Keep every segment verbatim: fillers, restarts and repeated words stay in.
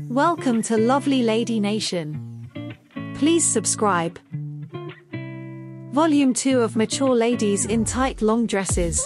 Welcome to Lovely Lady Nation. Please subscribe. Volume two of Mature Ladies in Tight Long Dresses.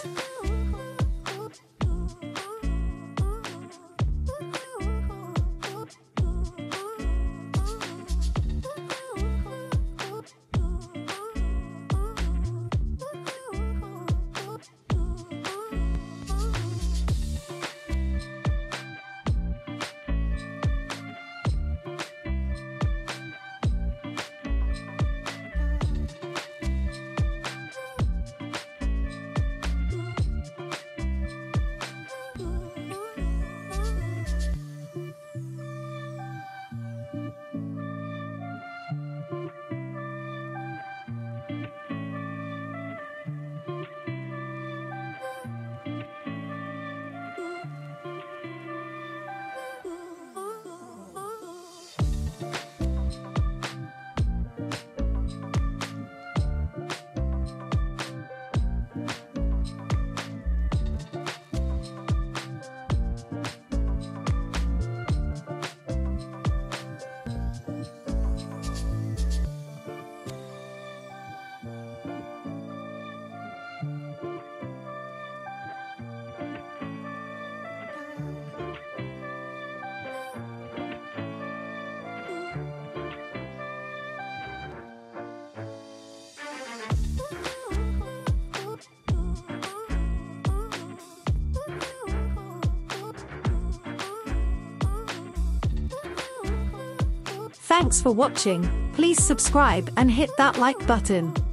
Thanks for watching. Please subscribe and hit that like button.